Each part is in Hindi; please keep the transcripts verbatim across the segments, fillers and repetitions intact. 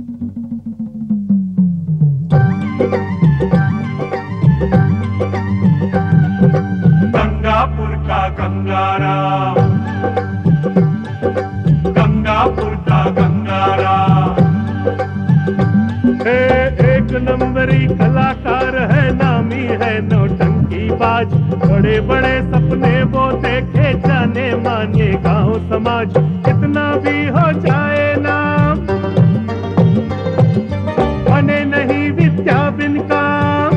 गंगापुर का गंगाराम, गंगापुर का गंगाराम, एक नंबरी कलाकार है, नामी है नौटंकी बाज, बड़े बड़े सपने वो देखे, जाने माने गांव समाज, कितना भी हो जाए नाम, बने नहीं विद्या बिन काम,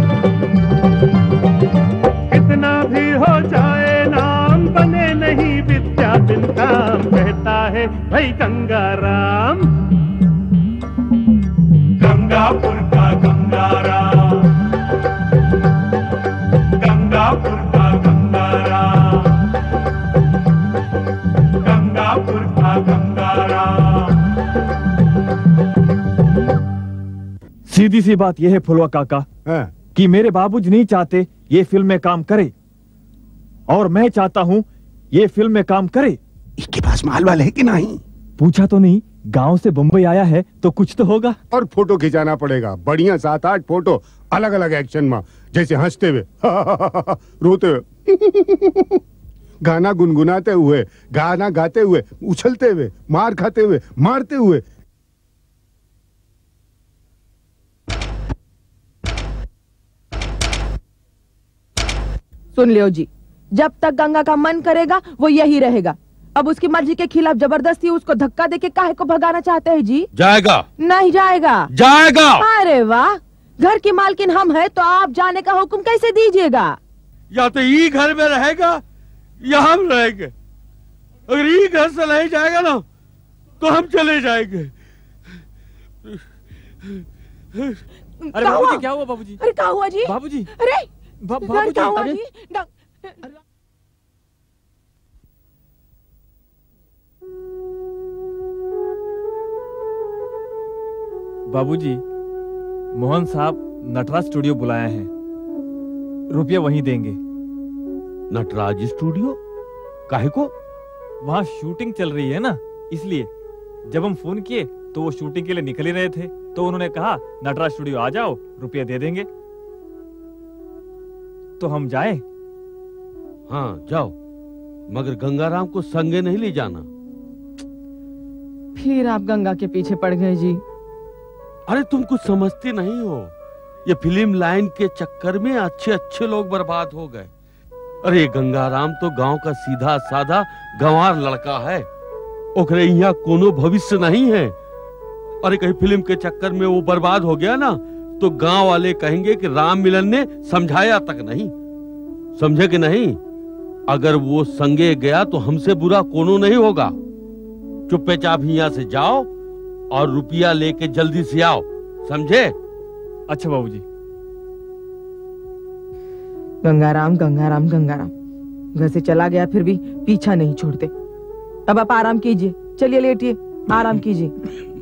कितना भी हो जाए नाम, बने नहीं विद्या बिन काम, कहता है भाई गंगाराम। गंगापुर का गंगाराम, गंगापुर का गंगाराम, गंगापुर का गंगाराम। सीधी सी बात यह है फुलवा काका है? कि मेरे बाबूजी नहीं चाहते ये फिल्म में काम करे, और मैं चाहता हूँ ये फिल्म में काम करे। इसके पास माल वाले है कि नहीं? पूछा तो नहीं, गांव से बम्बई आया है तो कुछ तो होगा। और फोटो खिंचाना पड़ेगा, बढ़िया सात आठ फोटो अलग अलग एक्शन में, जैसे हंसते हुए रोते हुए गाना गुनगुनाते हुए, गाना गाते हुए, उछलते हुए, मार खाते हुए, मारते हुए। सुन लियो जी, जब तक गंगा का मन करेगा वो यही रहेगा। अब उसकी मर्जी के खिलाफ जबरदस्ती उसको धक्का देके काहे को भगाना चाहते हैं जी? जाएगा। नहीं जाएगा। जाएगा। अरे वाह, घर की मालकिन हम है तो आप जाने का हुक्म कैसे दीजिएगा? या तो ये घर में रहेगा या हम रहेंगे। अगर ये घर से नहीं जाएगा ना तो हम चले जाएंगे। अरे बाबूजी, क्या हुआ बाबूजी? अरे क्या हुआ जी? बाबूजी, अरे बाबूजी, क्या हुआ अरे जी? बाबूजी, मोहन साहब नटराज स्टूडियो बुलाए हैं, रुपया वहीं देंगे। नटराज स्टूडियो काहे को? वहाँ शूटिंग चल रही है ना, इसलिए जब हम फोन किए तो वो शूटिंग के लिए निकल ही रहे थे, तो उन्होंने कहा नटराज स्टूडियो आ जाओ, रुपया दे देंगे। तो हम जाए? हाँ जाओ, मगर गंगाराम को संगे नहीं ले जाना। फिर आप गंगा के पीछे पड़ गए जी। अरे तुम कुछ समझती नहीं हो, ये फिल्म लाइन के चक्कर में अच्छे अच्छे लोग बर्बाद हो गए। अरे गंगाराम तो गांव का सीधा साधा गंवार लड़का है, ओकरे यहाँ कोनो भविष्य नहीं है। अरे कहीं फिल्म के चक्कर में वो बर्बाद हो गया ना तो गांव वाले कहेंगे कि राम मिलन ने समझाया तक नहीं। समझे कि नहीं? अगर वो संगे गया तो हमसे बुरा कोनो नहीं होगा। चुपचाप यहाँ से जाओ और रुपया लेके जल्दी से आओ, समझे? अच्छा बाबूजी। गंगाराम गंगाराम गंगाराम घर से चला गया फिर भी पीछा नहीं छोड़ते। अब आप आराम कीजिए, चलिए लेटिए, आराम कीजिए।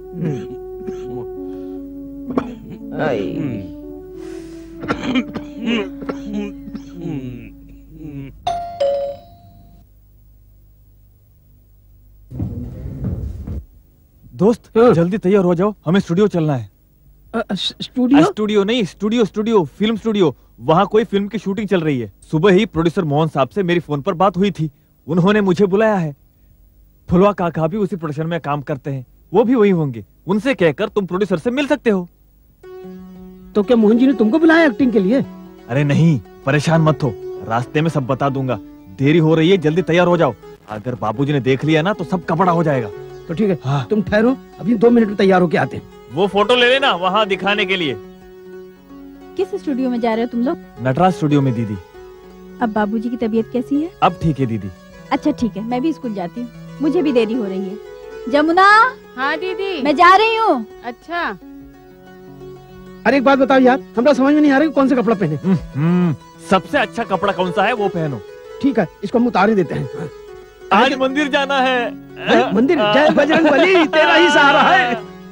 दोस्त जल्दी तैयार हो जाओ, हमें स्टूडियो चलना है। स्टूडियो? स्टूडियो नहीं, स्टूडियो स्टूडियो फिल्म स्टूडियो। वहाँ कोई फिल्म की शूटिंग चल रही है। सुबह ही प्रोड्यूसर मोहन साहब से मेरी फोन पर बात हुई थी, उन्होंने मुझे बुलाया है। फुलवा काका भी उसी प्रोडक्शन में काम करते हैं, वो भी वही होंगे। उनसे कहकर तुम प्रोड्यूसर से मिल सकते हो। तो क्या मोहन जी ने तुमको बुलाया एक्टिंग के लिए? अरे नहीं, परेशान मत हो, रास्ते में सब बता दूंगा। देरी हो रही है, जल्दी तैयार हो जाओ। अगर बाबूजी ने देख लिया ना तो सब कपड़ा हो जाएगा। तो ठीक है, हाँ। तुम ठहरो, अभी दो मिनट में तैयार होके आते हैं। वो फोटो ले लेना वहाँ दिखाने के लिए। किस स्टूडियो में जा रहे हो तुम लोग? नटराज स्टूडियो में दीदी। अब बाबूजी की तबीयत कैसी है? अब ठीक है दीदी। अच्छा ठीक है, मैं भी स्कूल जाती हूँ, मुझे भी देरी हो रही है। जमुना। हाँ दीदी। मैं जा रही हूँ। अच्छा। अरे एक बात बताओ यार, हमरा समझ में नहीं आ रहा कौन सा कपड़ा पहने। सबसे अच्छा कपड़ा कौन सा है वो पहनो। ठीक है, इसको हम उतार ही देते हैं। आज मंदिर जाना है। अरे मंदिर? जय बजरंग बली, तेरा ही सहारा है।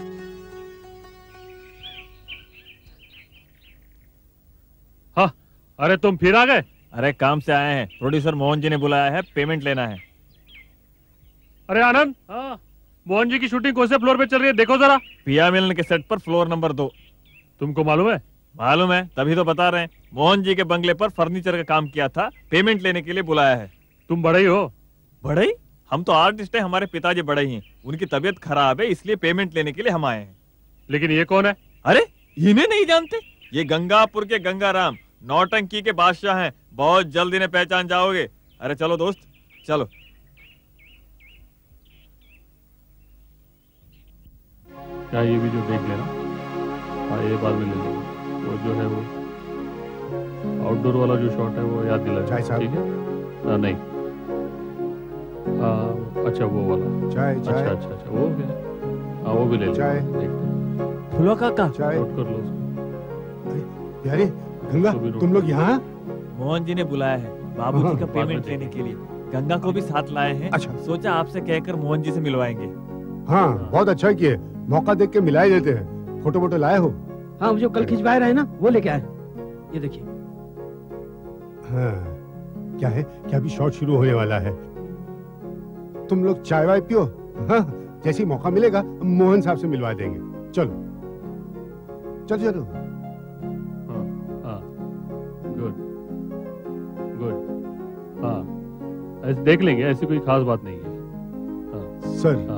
हाँ, अरे तुम फिर आ गए? अरे काम से आए हैं, प्रोड्यूसर मोहन जी ने बुलाया है, पेमेंट लेना है। अरे आनंद, हाँ मोहन जी की शूटिंग कौन से फ्लोर पे चल रही है, देखो जरा। पिया मिलन के सेट पर फ्लोर नंबर दो। तुमको मालूम है? मालूम है, तभी तो बता रहे हैं। मोहन जी के बंगले पर फर्नीचर का काम किया था, पेमेंट लेने के लिए बुलाया है। तुम बड़े ही हो। बड़े ही? हम तो आर्टिस्ट हैं, हमारे पिताजी बड़े ही हैं। उनकी तबीयत खराब है, इसलिए पेमेंट लेने के लिए हम आए हैं। लेकिन ये कौन है? अरे इन्हें नहीं जानते? ये गंगापुर के गंगाराम, नौटंकी के बादशाह हैं। बहुत जल्द इन्हें पहचान जाओगे। अरे चलो दोस्त, चलो। क्या ये भी जो देख लेना? हाँ, ये बाद में ले लेना। वो जो है वो आउटडोर वाला जो शॉट है वो याद दिला। चाय साहब। ठीक है? आ, नहीं आ, अच्छा वो वाला चाय चाय अच्छा अच्छा अच्छा वो भी हाँ वो भी ले लो। चाय। फुलवा काका, चाय। नोट कर लो उसको। प्यारे गंगा, तो भी रोक तुम लोग यहाँ? मोहन जी ने बुलाया है बाबूजी हाँ, का बाद में पेमेंट लेने के लिए। गंगा को भी साथ लाए हैं। अच्छा। सोचा आपसे कहकर मोहन जी से मिलवाएंगे। हाँ, बहुत अच्छा किए। मौका देख के मिला ही देते हैं। फोटो वोटो लाए हो? हाँ, वो जो कल खिंचवाए रहे ना, वो लेके आए। ये देखिए। हाँ, क्या है? क्या अभी शॉट शुरू होने वाला है? तुम लोग चाय वाय पियो। हाँ, जैसे ही मौका मिलेगा मोहन साहब से मिलवा देंगे। चलो चलो चलो। हाँ हाँ गुड गुड। हाँ ऐसे देख लेंगे, ऐसी कोई खास बात नहीं है। हाँ सर। हाँ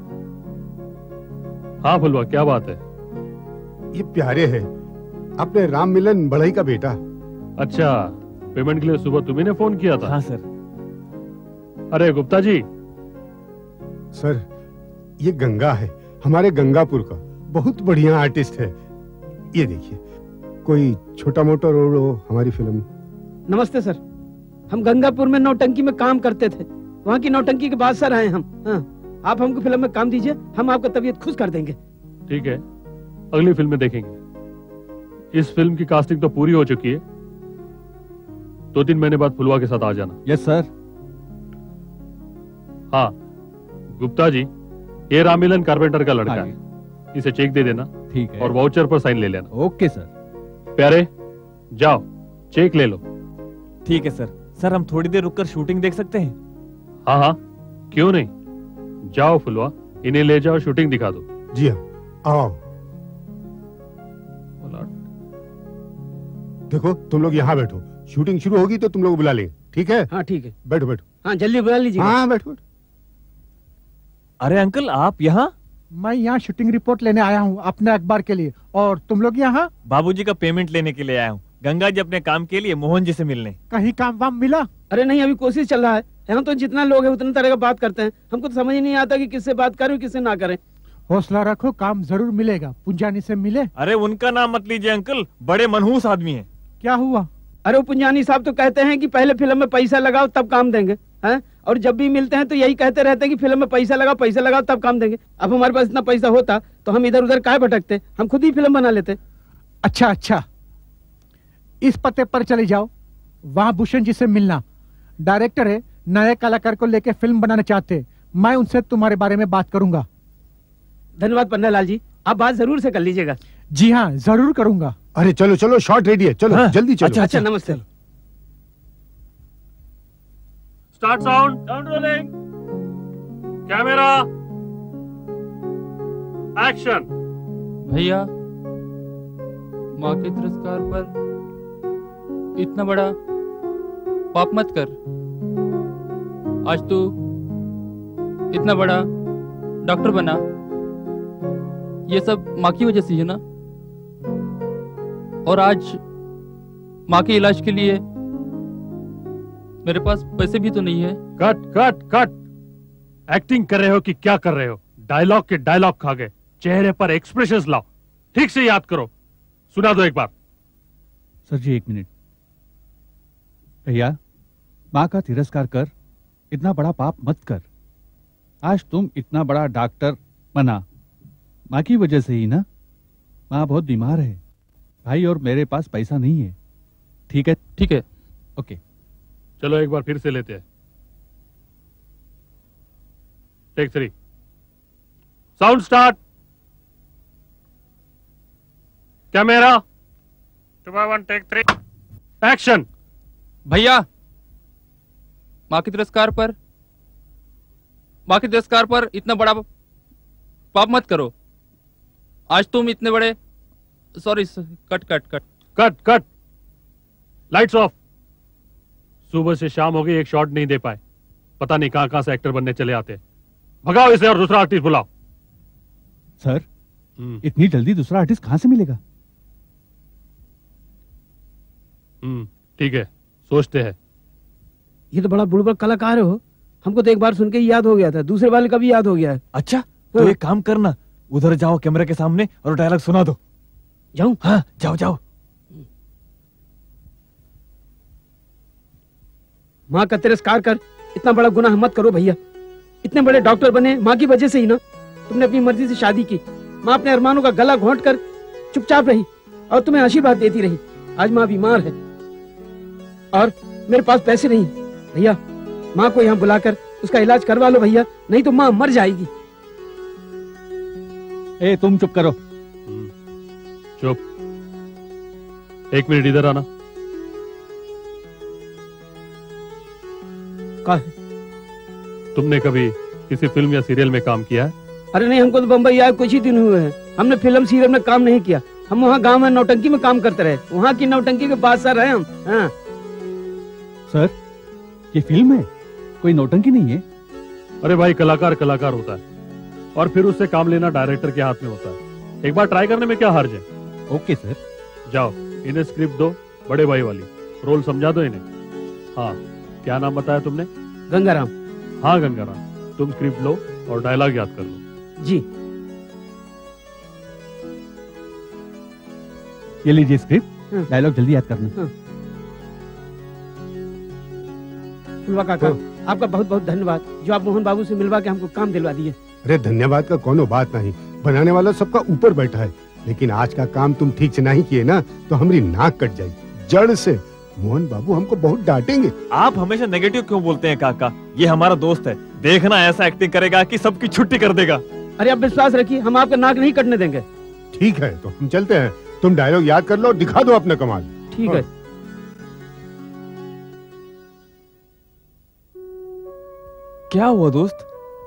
हाँ फुलवा, क्या बात है? ये प्यारे है, अपने राम मिलन बढ़ई का बेटा। अच्छा, पेमेंट के लिए सुबह तुम्ही ने फोन किया था? हाँ सर। अरे गुप्ता जी। सर, ये गंगा है, हमारे गंगापुर का बहुत बढ़िया आर्टिस्ट है। ये देखिए, कोई छोटा मोटा रोल हो हमारी फिल्म। नमस्ते सर, हम गंगापुर में नौटंकी में काम करते थे। वहाँ की नौटंकी के बादशाह रहे हम। हाँ, आप हमको फिल्म में काम दीजिए, हम आपका तबीयत खुश कर देंगे। ठीक है, अगली फिल्म में देखेंगे। इस फिल्म की कास्टिंग तो पूरी हो चुकी है। दो तीन महीने बाद फुलवा के साथ आ जाना। Yes sir. हाँ गुप्ता जी, ये राममिलन कारपेंटर का लड़का हाँ है, इसे चेक दे देना। ठीक है। और वाउचर पर साइन ले लेना। Okay sir. प्यारे जाओ, चेक ले लो। ठीक है सर। सर हम थोड़ी देर रुककर शूटिंग देख सकते हैं? हाँ हाँ क्यों नहीं, जाओ फुलवा, इन्हें ले जाओ, शूटिंग दिखा दो। जी हाँ, आओ। देखो, तुम लोग यहाँ बैठो, शूटिंग शुरू होगी तो तुम लोग बुला लेंगे। ठीक है? हाँ ठीक है। बैठो बैठो। हाँ जल्दी बुला लीजिए। हाँ बैठो बैठो। अरे अंकल, आप यहाँ? मैं यहाँ शूटिंग रिपोर्ट लेने आया हूँ अपने अखबार के लिए। और तुम लोग यहाँ? बाबूजी का पेमेंट लेने के लिए आया हूँ। गंगा जी अपने काम के लिए मोहन जी से मिलने। कहीं काम वाम मिला? अरे नहीं, अभी कोशिश चल रहा है। यहाँ तो जितना लोग है उतने तरह का बात करते हैं, हमको तो समझ ही नहीं आता कि किससे बात करें किससे ना करें। हौसला रखो, काम जरूर मिलेगा। पुंजानी से मिले? अरे उनका नाम मत लीजिए अंकल, बड़े मनहूस आदमी हैं। क्या हुआ? अरे वो पुंजानी साहब तो कहते हैं कि पहले फिल्म में पैसा लगाओ तब काम देंगे, हैं? और जब भी मिलते हैं तो यही कहते रहते हैं कि फिल्म में पैसा लगाओ पैसा लगाओ तब काम देंगे। अब हमारे पास इतना पैसा होता तो हम इधर उधर काहे भटकते, हम खुद ही फिल्म बना लेते। अच्छा अच्छा, इस पते पर चले जाओ, वहाँ भूषण जी से मिलना। डायरेक्टर है, नए कलाकार को लेके फिल्म बनाना चाहते। मैं उनसे तुम्हारे बारे में बात करूंगा। धन्यवाद पन्नालाल जी, आप बात जरूर से कर लीजिएगा। जी हाँ, जरूर करूंगा। अरे चलो चलो, शॉट रेडी है, चलो हाँ, जल्दी चलो। अच्छा अच्छा, नमस्ते। Start sound, sound rolling, camera action. भैया, माँ के तिरस्कार पर इतना बड़ा पाप मत कर। आज तू इतना बड़ा डॉक्टर बना, ये सब माँ की वजह से है ना। और आज माँ के इलाज के लिए मेरे पास पैसे भी तो नहीं है। कट कट कट, एक्टिंग कर रहे हो कि क्या कर रहे हो? डायलॉग के डायलॉग खा गए, चेहरे पर एक्सप्रेशंस लाओ, ठीक से याद करो। सुना दो एक बार। सर जी एक मिनट। भैया, माँ का तिरस्कार कर, इतना बड़ा पाप मत कर। आज तुम इतना बड़ा डॉक्टर बना, माँ की वजह से ही ना। माँ बहुत बीमार है भाई, और मेरे पास पैसा नहीं है। ठीक है? ठीक है। ओके, चलो एक बार फिर से लेते हैं। Take three, sound start, camera two by one, take three, action. भैया, माँ के तिरस्कार पर माँ के तिरस्कार पर इतना बड़ा पाप मत करो। आज तुम इतने बड़े, sorry, cut cut cut cut cut lights off. सुबह से शाम हो गई, एक शॉट नहीं दे पाए। पता नहीं कहां कहां से एक्टर बनने चले आते हैं। भगाओ इसे और दूसरा आर्टिस्ट बुलाओ। सर, इतनी जल्दी दूसरा आर्टिस्ट कहां से मिलेगा? हम्म ठीक है, सोचते हैं। ये तो बड़ा बुड़बक कलाकार हो। हमको तो एक बार सुन के ही याद हो गया था, दूसरे वाले का भी याद हो गया है। अच्छा, तो एक काम करना, उधर जाओ कैमरे के सामने और डायलॉग सुना दो। जाऊं? हाँ, जाओ जाओ। माँ का तिरस्कार कर इतना बड़ा गुनाह मत करो भैया। इतने बड़े डॉक्टर बने माँ की वजह से ही ना। तुमने अपनी मर्जी से शादी की। माँ अपने अरमानों का गला घोंट कर चुपचाप रही और तुम्हें आशीर्वाद देती रही। आज माँ बीमार है और मेरे पास पैसे नहीं। भैया, माँ को यहाँ बुलाकर उसका इलाज करवा लो भैया, नहीं तो माँ मर जाएगी। ए, तुम चुप करो। चुप। एक मिनट इधर आना। का तुमने कभी किसी फिल्म या सीरियल में काम किया है? अरे नहीं, हमको तो बम्बई आए कुछ ही दिन हुए हैं। हमने फिल्म सीरियल में काम नहीं किया। हम वहाँ गांव में नौटंकी में काम करते रहे। वहाँ की नौटंकी के बादशाह रहे हम। हाँ। सर, ये फिल्म है, कोई नौटंकी नहीं है। अरे भाई, कलाकार कलाकार होता है और फिर उससे काम लेना डायरेक्टर के हाथ में होता है। एक बार ट्राई करने में क्या हर्ज है? Okay sir. जाओ, इन्हें स्क्रिप्ट दो, बड़े भाई वाली रोल समझा दो इन्हें। हाँ, क्या नाम बताया तुमने? गंगाराम। हाँ गंगाराम, तुम स्क्रिप्ट लो और डायलॉग याद कर लो। जी। ये लीजिए स्क्रिप्ट, डायलॉग जल्दी याद करना। फुलवा काका, आपका बहुत बहुत धन्यवाद जो आप मोहन बाबू से मिलवा के हमको काम दिलवा दिए। अरे धन्यवाद का कोनो बात नहीं, बनाने वाला सबका ऊपर बैठा है। लेकिन आज का काम तुम ठीक से नहीं किए ना तो हमारी नाक कट जाएगी जड़ से। मोहन बाबू हमको बहुत डांटेंगे। आप हमेशा नेगेटिव क्यों बोलते हैं काका? ये हमारा दोस्त है, देखना ऐसा एक्टिंग करेगा कि सबकी छुट्टी कर देगा। अरे आप विश्वास रखिए, हम आपका नाक नहीं कटने देंगे। ठीक है, तो हम चलते हैं। तुम डायलॉग याद कर लो और दिखा दो अपना कमाल। ठीक है। क्या हुआ दोस्त?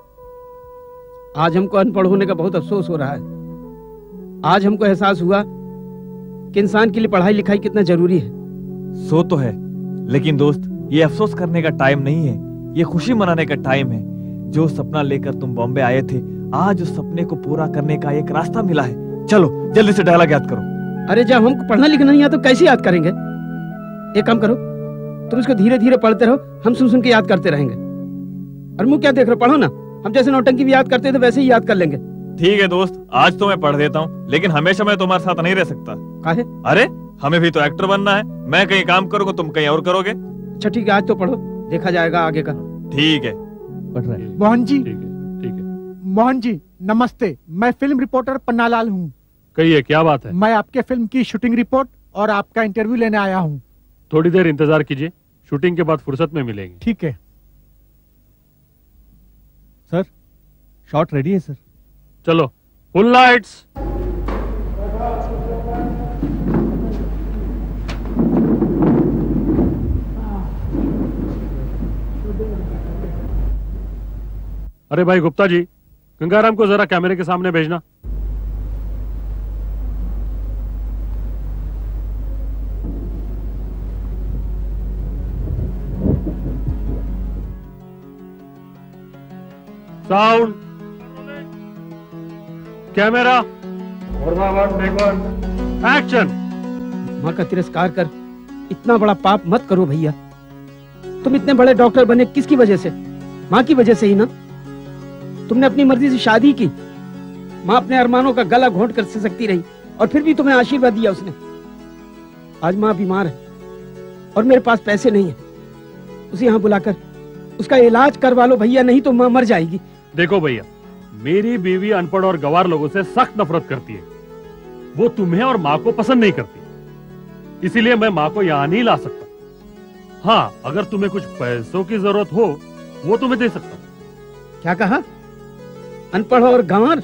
आज हमको अनपढ़ होने का बहुत अफसोस हो रहा है। आज हमको एहसास हुआ कि इंसान के लिए पढ़ाई लिखाई कितना जरूरी है। सो तो है, लेकिन दोस्त ये अफसोस करने का टाइम नहीं है, ये खुशी मनाने का टाइम है। जो सपना लेकर तुम बॉम्बे आए थे, आज उस सपने को पूरा करने का एक रास्ता मिला है। चलो जल्दी से डायलॉग याद करो। अरे जब हमको पढ़ना लिखना नहीं आता तो कैसे याद करेंगे? एक काम करो, तुम इसको धीरे धीरे पढ़ते रहो, हम सुन सुन के याद करते रहेंगे। और मुँह क्या देख रहे हो, पढ़ो ना। हम जैसे नौटंकी भी याद करते थे वैसे ही याद कर लेंगे। ठीक है दोस्त, आज तो मैं पढ़ देता हूँ, लेकिन हमेशा मैं तुम्हारे साथ नहीं रह सकता। काहे? अरे हमें भी तो एक्टर बनना है। मैं कहीं काम करूँगा, तुम कहीं और करोगे। अच्छा ठीक है, आज तो पढ़ो, देखा जाएगा आगे का। ठीक है, पढ़ रहा है। मोहन जी। ठीक है, ठीक है। मोहन जी नमस्ते, मैं फिल्म रिपोर्टर पन्नालाल हूँ। कहिए, क्या बात है? मैं आपके फिल्म की शूटिंग रिपोर्ट और आपका इंटरव्यू लेने आया हूँ। थोड़ी देर इंतजार कीजिए, शूटिंग के बाद फुर्सत में मिलेंगे। ठीक है सर, शॉट रेडी है सर। चलो, फुल लाइट्स। अरे भाई गुप्ता जी, गंगाराम को जरा कैमरे के सामने भेजना। Sound, camera, action. माँ का तिरस्कार कर इतना बड़ा पाप मत करो भैया। तुम इतने बड़े डॉक्टर बने किसकी वजह से? माँ की वजह से ही ना। तुमने अपनी मर्जी से शादी की। माँ अपने अरमानों का गला घोंट कर सकती रही और फिर भी तुम्हें आशीर्वाद दिया उसने। आज माँ बीमार है और मेरे पास पैसे नहीं है। उसे यहाँ बुलाकर उसका इलाज करवा लो भैया, नहीं तो माँ मर जाएगी। देखो भैया, मेरी बीवी अनपढ़ और गवार लोगों से सख्त नफरत करती है। वो तुम्हें और माँ को पसंद नहीं करती, इसीलिए मैं माँ को यहाँ नहीं ला सकता। हाँ, अगर तुम्हें कुछ पैसों की जरूरत हो वो तुम्हें दे सकता हूँ। क्या कहा? अनपढ़ और गंवार?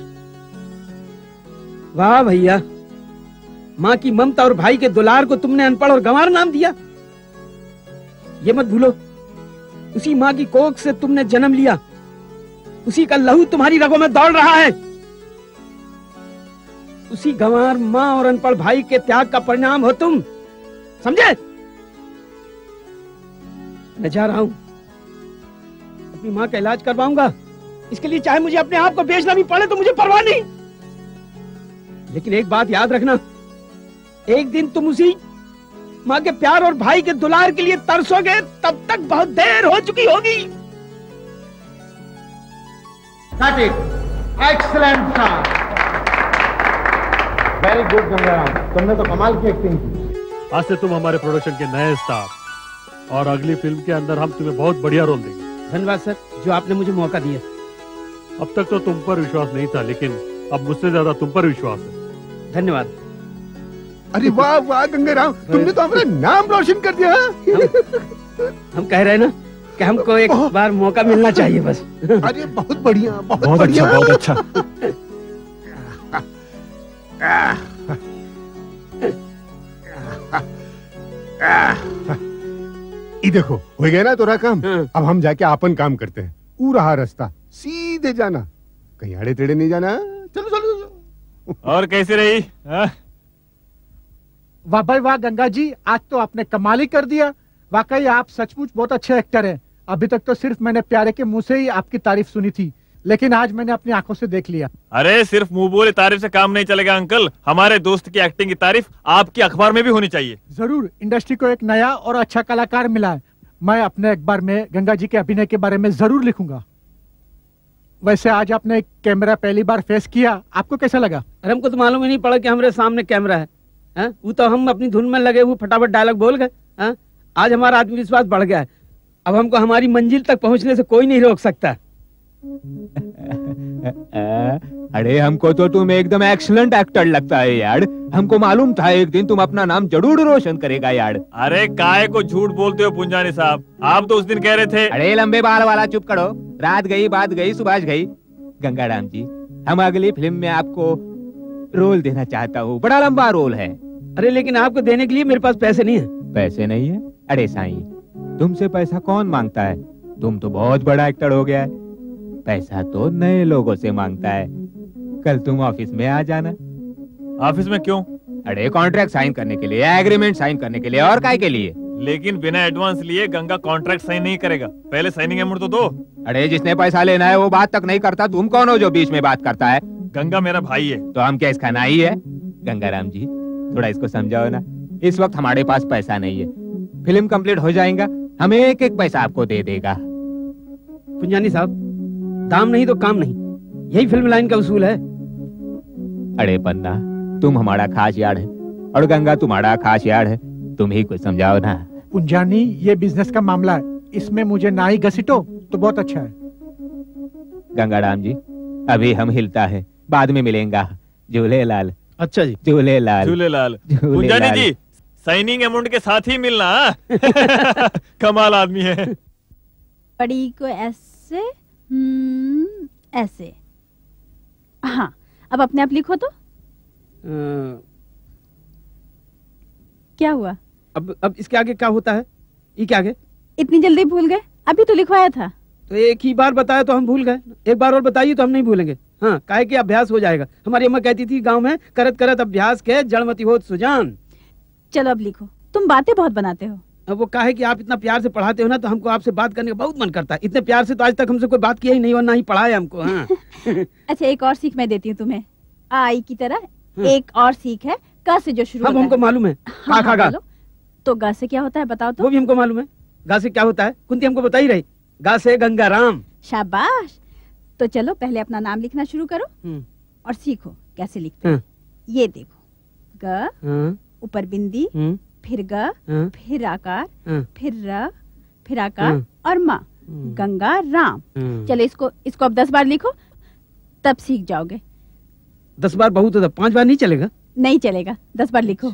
वाह भैया, माँ की ममता और भाई के दुलार को तुमने अनपढ़ और गंवार नाम दिया। ये मत भूलो, उसी माँ की कोख से तुमने जन्म लिया, उसी का लहू तुम्हारी रगों में दौड़ रहा है। उसी गंवार माँ और अनपढ़ भाई के त्याग का परिणाम हो तुम, समझे? मैं जा रहा हूं, अपनी माँ का इलाज करवाऊंगा। इसके लिए चाहे मुझे अपने आप को बेचना भी पड़े तो मुझे परवाह नहीं। लेकिन एक बात याद रखना, एक दिन तुम उसी माँ के प्यार और भाई के दुलार के लिए तरसोगे, तब तक बहुत देर हो चुकी होगी। एक्सीलेंट था, वेरी गुड गंगाराम, तुमने तो कमाल की एक्टिंग की। आज से तुम हमारे प्रोडक्शन के नए स्टार और अगली फिल्म के अंदर हम तुम्हें बहुत बढ़िया रोल देंगे। धन्यवाद सर, जो आपने मुझे मौका दिया। अब तक तो तुम पर विश्वास नहीं था, लेकिन अब मुझसे ज्यादा तुम पर विश्वास है। धन्यवाद। अरे वाह वाह गंगाराम, तुमने तो हमारा नाम रोशन कर दिया। हम, हम कह रहे हैं ना कि हमको एक बार मौका मिलना चाहिए बस। अरे बहुत बढ़िया, बहुत, बहुत बढ़िया। अच्छा, बहुत अच्छा। ये देखो हो गया ना तोरा काम। अब हम जाके अपन काम करते हैं। ऊ रहा रास्ता, सीधे जाना, कहीं आड़े टेढ़े नहीं जाना। चलो चलो चलो। और कैसे रही? हाँ? वाह भाई वाह गंगा जी, आज तो आपने कमाल ही कर दिया। वाकई आप सचमुच बहुत अच्छे एक्टर हैं। अभी तक तो सिर्फ मैंने प्यारे के मुंह से ही आपकी तारीफ सुनी थी, लेकिन आज मैंने अपनी आंखों से देख लिया। अरे सिर्फ मुंह बोले तारीफ से काम नहीं चलेगा अंकल, हमारे दोस्त की एक्टिंग की तारीफ आपकी अखबार में भी होनी चाहिए। जरूर, इंडस्ट्री को एक नया और अच्छा कलाकार मिला है। मैं अपने अखबार में गंगा जी के अभिनय के बारे में जरूर लिखूंगा। वैसे आज आपने कैमरा पहली बार फेस किया, आपको कैसा लगा? अरे हमको तो मालूम ही नहीं पड़ा कि हमारे सामने कैमरा है। हैं? वो तो हम अपनी धुन में लगे हुए फटाफट डायलॉग बोल गए। हैं? आज हमारा आत्मविश्वास बढ़ गया है। अब हमको हमारी मंजिल तक पहुंचने से कोई नहीं रोक सकता। अरे हमको तो तुम एकदम एक्सीलेंट एक्टर लगता है यार। हमको मालूम था एक दिन तुम अपना नाम जरूर रोशन करेगा यार। अरे काहे को झूठ बोलते हो पुंजानी साहब, आप तो उस दिन कह रहे थे। अरे लंबे बाल वाला चुप करो, रात गई बात गई सुभाष गई। गंगाराम जी, हम अगली फिल्म में आपको रोल देना चाहता हूँ, बड़ा लंबा रोल है। अरे लेकिन आपको देने के लिए मेरे पास पैसे नहीं है। पैसे नहीं है? अरे साईं, तुमसे पैसा कौन मांगता है? तुम तो बहुत बड़ा एक्टर हो गया है। पैसा तो नए लोगों से मांगता है। कल तुम ऑफिस में आ जाना। ऑफिस में क्यों? अरे कॉन्ट्रैक्ट साइन करने के लिए, एग्रीमेंट साइन करने के लिए, और काय के लिए? लेकिन बिना एडवांस लिए गंगा कॉन्ट्रैक्ट साइन नहीं करेगा, पहले साइनिंग अमाउंट तो दो। अरे जिसने पैसा लेना है वो बात तक नहीं करता, तुम कौन हो जो बीच में बात करता है? गंगा मेरा भाई है। तो हम क्या इसका नाई है? गंगाराम जी थोड़ा इसको समझाओ ना, इस वक्त हमारे पास पैसा नहीं है। फिल्म कंप्लीट हो जाएगा, हम एक एक पैसा आपको दे देगा। पुंजानी साहब, दाम नहीं तो काम नहीं, यही फिल्म लाइन का उसूल है। अरे पन्ना, तुम हमारा खास यार है और गंगा तुम्हारा खास यार है, तुम ही कुछ समझाओ ना। पुंजानी, ये बिजनेस का मामला है, इसमें मुझे ना ही घसीटो तो बहुत अच्छा है। गंगाराम जी, अभी हम हिलता है, बाद में मिलेंगा। झूले लाल। अच्छा जी, झूले लाल। झूले लाल। पुंजानी जी, साइनिंग अमाउंट के साथ ही मिलना। कमाल आदमी है। बड़ी को ऐसे, हम्म, ऐसे। हाँ, अब अपने आप लिखो तो। आ... क्या हुआ? अब अब इसके आगे क्या होता है? ये क्या आगे? इतनी जल्दी भूल गए? अभी तो लिखवाया था। तो एक ही बार बताया तो हम भूल गए, एक बार और बताइए तो हम नहीं भूलेंगे। हाँ, काहे कि अभ्यास हो जाएगा। हमारी अम्मा कहती थी गांव में, करत करत अभ्यास के जड़मती होत सुजान। चलो अब लिखो, तुम बातें बहुत बनाते हो। अब वो काहे कि आप इतना प्यार से पढ़ाते हो ना, तो हमको आपसे बात करने का बहुत मन करता है। इतने प्यार से तो आज तक हमसे कोई बात किया ही नहीं और ना ही पढ़ाया हमको। हाँ। अच्छा, एक और सीख मैं देती हूँ तुम्हें। आई की तरह एक और सीख है, क से जो शुरू होता है। हमको मालूम है। हाँ, खा गा। तो ग से क्या होता है बताओ तो? वो भी हमको मालूम है। गा से क्या होता है? कुंती हमको बता ही रही। गा से गंगाराम। शाबाश। तो चलो पहले अपना नाम लिखना शुरू करो और सीखो कैसे लिखते हैं। ये देखो, ग, ऊपर बिंदी, फिर ग, फिर आकार, फिर र, फिर आकार और माँ। गंगा राम। चलो इसको इसको अब दस बार लिखो, तब सीख जाओगे। दस बार बहुत होता, पांच बार नहीं चलेगा? नहीं चलेगा, दस बार लिखो।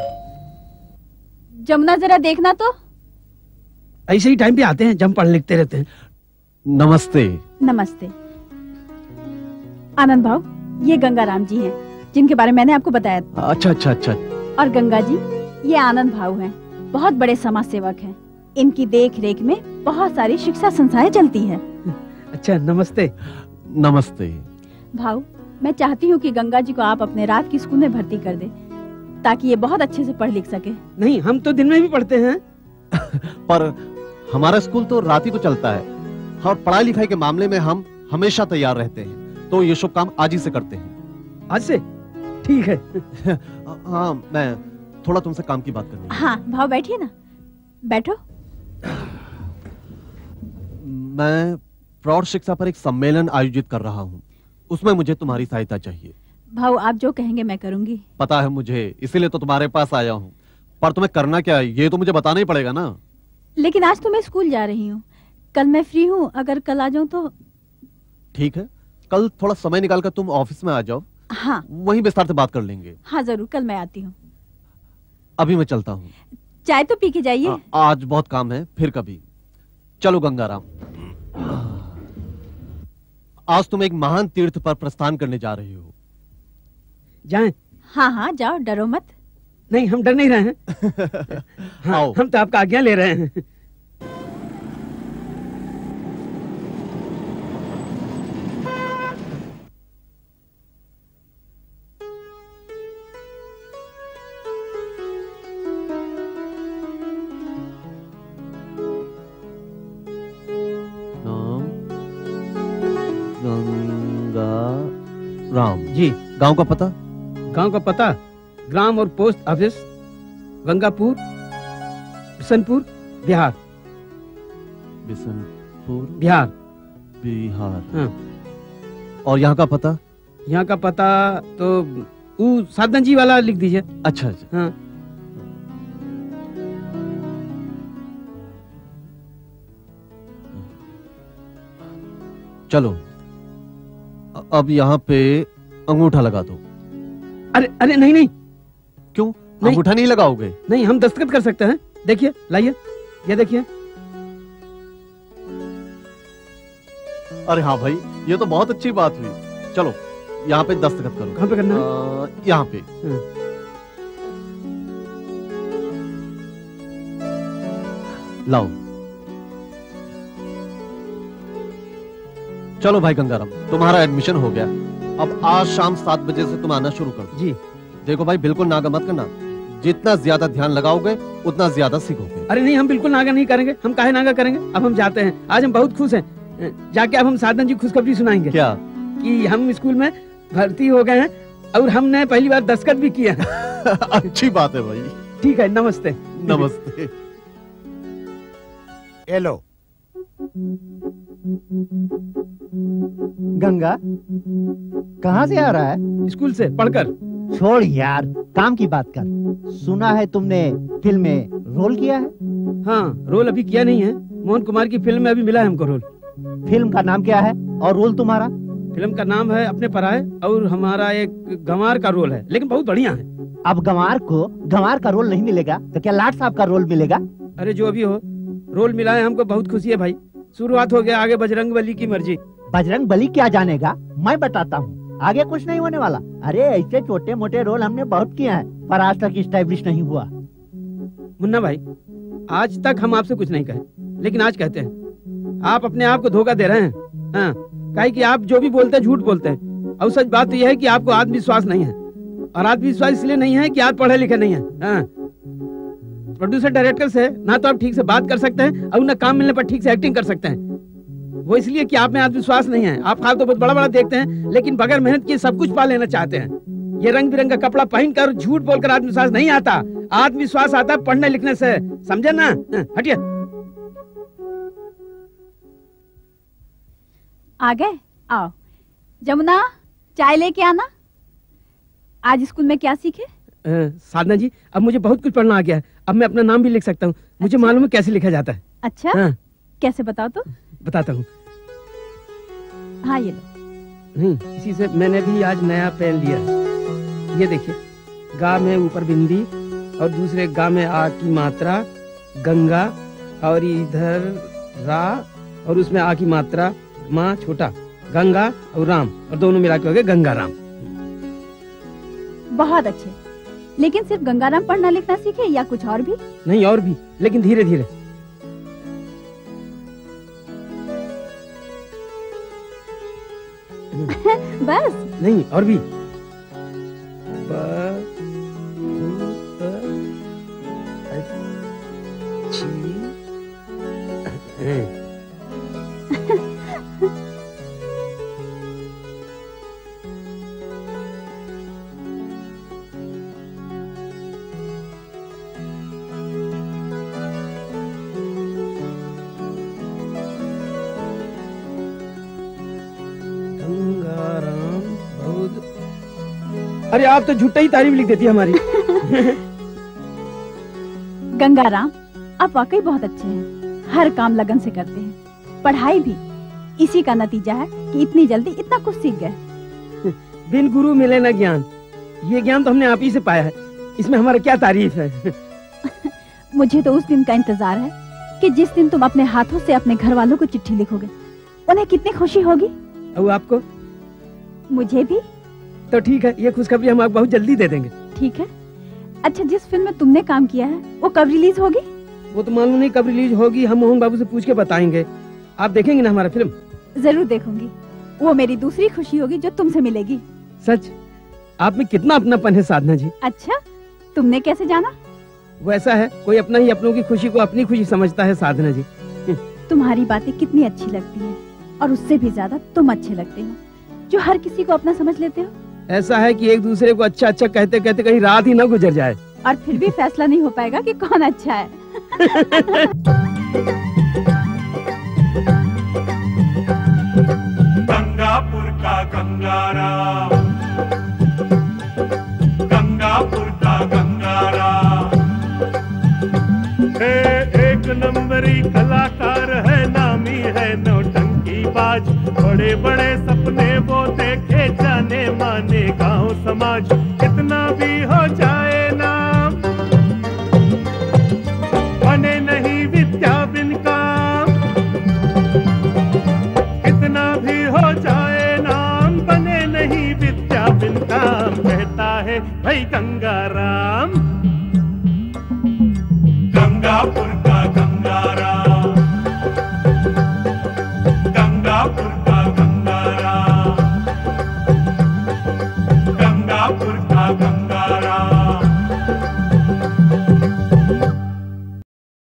जमुना जरा देखना तो। ऐसे ही टाइम पे आते हैं जब पढ़ लिखते रहते हैं। नमस्ते। नमस्ते। आनंद भाव, ये गंगाराम जी हैं, जिनके बारे में मैंने आपको बताया था। अच्छा अच्छा अच्छा। और गंगा जी, ये आनंद भाव हैं, बहुत बड़े समाज सेवक हैं। इनकी देख रेख में बहुत सारी शिक्षा संस्थाएं चलती हैं। अच्छा, नमस्ते। नमस्ते। भाव, मैं चाहती हूँ कि गंगा जी को आप अपने रात की स्कूल में भर्ती कर दे, ताकि ये बहुत अच्छे से पढ़ लिख सके। नहीं, हम तो दिन में भी पढ़ते हैं। पर हमारा स्कूल तो रात ही को चलता है और पढ़ाई लिखाई के मामले में हम हमेशा तैयार रहते हैं, तो ये शुभ काम आज ही से करते हैं। आज से? ठीक है। हाँ, मैं थोड़ा तुमसे काम की बात करनी है। हाँ भाव, बैठिए ना, बैठो। मैं प्रौढ़ शिक्षा पर एक सम्मेलन आयोजित कर रहा हूँ, उसमें मुझे तुम्हारी सहायता चाहिए। भाव, आप जो कहेंगे मैं करूंगी। पता है मुझे, इसीलिए तो तुम्हारे पास आया हूँ। पर तुम्हें करना क्या है ये तो मुझे बताना ही पड़ेगा ना। लेकिन आज तो मैं स्कूल जा रही हूँ, कल मैं फ्री हूँ, अगर कल आ जाऊँ तो। ठीक है, कल थोड़ा समय निकाल कर तुम ऑफिस में आ जाओ। हाँ, वहीं विस्तार से बात कर लेंगे। हाँ जरूर, कल मैं आती हूँ। अभी मैं चलता हूँ। चाय तो पी के जाइए। आज बहुत काम है, फिर कभी। चलो गंगाराम, आज तुम एक महान तीर्थ पर प्रस्थान करने जा रही हो। जाएं? हाँ हाँ जाओ, डरो मत। नहीं, हम डर नहीं रहे हैं। हाँ, हम तो आपका आज्ञा ले रहे हैं। राम जी। गांव का पता? गांव का पता, ग्राम और पोस्ट ऑफिस, गंगापुर, बिशनपुर, बिहार। बिशनपुर, बिहार। बिहार। हाँ। और यहाँ का पता? यहाँ का पता तो वो साधन जी वाला लिख दीजिए। अच्छा अच्छा। हाँ। चलो, अब यहाँ पे अंगूठा लगा दो। अरे अरे नहीं नहीं। क्यों? अंगूठा नहीं लगाओगे? नहीं, हम दस्तखत कर सकते हैं। देखिए, लाइए, ये देखिए। अरे हाँ भाई, ये तो बहुत अच्छी बात हुई। चलो यहाँ पे दस्तखत करो। कहाँ पे करना है? यहाँ पे। लाओ। चलो भाई गंगाराम, तुम्हारा एडमिशन हो गया। अब आज शाम सात बजे से तुम आना शुरू कर दो। जी। देखो भाई, बिल्कुल नागा मत करना। जितना ज्यादा ध्यान लगाओगे उतना ज्यादा सीखोगे। अरे नहीं, हम बिल्कुल नागा नहीं करेंगे। हम काहे नागा करेंगे? अब हम जाते हैं। आज हम बहुत खुश हैं। जाके अब हम साधन जी खुशखबरी सुनाएंगे। क्या? कि हम स्कूल में भर्ती हो गए हैं और हमने पहली बार दस्तखत भी किया है। अच्छी बात है भाई। ठीक है, नमस्ते। नमस्ते। हेलो गंगा, कहाँ से आ रहा है? स्कूल से पढ़कर। छोड़ यार, काम की बात कर। सुना है तुमने फिल्म में रोल किया है? हाँ, रोल अभी किया नहीं है। मोहन कुमार की फिल्म में अभी मिला है हमको रोल। फिल्म का नाम क्या है और रोल तुम्हारा? फिल्म का नाम है अपने पराये और हमारा एक गंवार का रोल है, लेकिन बहुत बढ़िया है। अब गंवार को गंवार का रोल नहीं मिलेगा तो क्या लाट साहब का रोल मिलेगा? अरे जो भी हो, रोल मिला है, हमको बहुत खुशी है भाई। शुरुआत हो गया, आगे बजरंग बली की मर्जी। बजरंग बली क्या जानेगा, मैं बताता हूँ। आगे कुछ नहीं होने वाला। अरे ऐसे छोटे मोटे रोल हमने बहुत किए हैं, पर आज तक इस्टेब्लिश नहीं हुआ। मुन्ना भाई, आज तक हम आपसे कुछ नहीं कहे, लेकिन आज कहते हैं। आप अपने आप को धोखा दे रहे हैं। हाँ, काहे कि आप जो भी बोलते हैं झूठ बोलते हैं। और सच बात तो यह है कि आपको आत्मविश्वास नहीं है, और आत्मविश्वास इसलिए नहीं है कि आप पढ़े लिखे नहीं है। हाँ। प्रोड्यूसर डायरेक्टर से ना तो आप ठीक से बात कर सकते हैं और ना काम मिलने पर ठीक से एक्टिंग कर सकते हैं। वो इसलिए कि आप में आत्मविश्वास नहीं है। आप खाल तो बहुत बड़ा बड़ा देखते हैं, लेकिन बगैर मेहनत किए सब कुछ पा लेना चाहते हैं। ये रंग बिरंगा कपड़ा पहनकर झूठ बोलकर आत्मविश्वास नहीं आता। आत्मविश्वास आता है पढ़ने लिखने से, समझे ना? हटिए। आ गए? आओ। जमुना, चाय लेके आना। आज स्कूल में क्या सीखे? साधना जी, अब मुझे बहुत कुछ पढ़ना आ गया है। अब मैं अपना नाम भी लिख सकता हूँ। मुझे अच्छा। मालूम है कैसे लिखा जाता है। अच्छा। हाँ। कैसे, बताओ तो। बताता हूँ। हाँ, ये लो। नहीं, इसी से मैंने भी आज नया पेन लिया है। ये देखिए, गा में ऊपर बिंदी और दूसरे गा में आ की मात्रा, गंगा, और इधर रा और उसमें आ की मात्रा, माँ छोटा, गंगा और राम, और दोनों मिला के हो गए गंगाराम। बहुत अच्छे। लेकिन सिर्फ गंगाराम पढ़ना लिखना सीखे या कुछ और भी? नहीं, और भी, लेकिन धीरे धीरे। बस नहीं और भी ब, ब, अच्छी है। गंगाराम बहुत। अरे आप तो झूठा ही तारीफ लिख देती है हमारी। गंगाराम, आप वाकई बहुत अच्छे हैं, हर काम लगन से करते हैं, पढ़ाई भी। इसी का नतीजा है कि इतनी जल्दी इतना कुछ सीख गए। बिन गुरु मिले ना ज्ञान, ये ज्ञान तो हमने आप ही से पाया है, इसमें हमारा क्या तारीफ है। मुझे तो उस दिन का इंतजार है कि जिस दिन तुम अपने हाथों से अपने घर वालों को चिट्ठी लिखोगे, उन्हें कितनी खुशी होगी। और आपको? मुझे भी। तो ठीक है, ये खुशखबरी हम आपको बहुत जल्दी दे देंगे। ठीक है। अच्छा, जिस फिल्म में तुमने काम किया है वो कब रिलीज होगी? वो तो मालूम नहीं कब रिलीज होगी, हम मोहन बाबू से पूछ के बताएंगे। आप देखेंगे ना हमारा फिल्म? जरूर देखूंगी, वो मेरी दूसरी खुशी होगी जो तुमसे मिलेगी। सच? आप में कितना अपनापन है साधना जी। अच्छा, तुमने कैसे जाना? वो ऐसा है, कोई अपना ही अपनों की खुशी को अपनी खुशी समझता है साधना जी। तुम्हारी बातें कितनी अच्छी लगती है, और उससे भी ज्यादा तुम अच्छे लगते हो, जो हर किसी को अपना समझ लेते हो। ऐसा है कि एक दूसरे को अच्छा अच्छा कहते कहते कहीं रात ही ना गुजर जाए। और फिर भी फैसला नहीं हो पाएगा कि कौन अच्छा है। गंगापुर का गंगाराम, गंगापुर का गंगाराम, एक नंबरी कलाकार है, नामी है नौटंकी बाज, बड़े बड़े सपने वो देखे, जाने माने गांव समाज, कितना भी हो जाए नाम, बने नहीं विद्या बिन काम, कितना भी हो जाए नाम, बने नहीं विद्या बिन काम, कहता है भाई गंगाराम।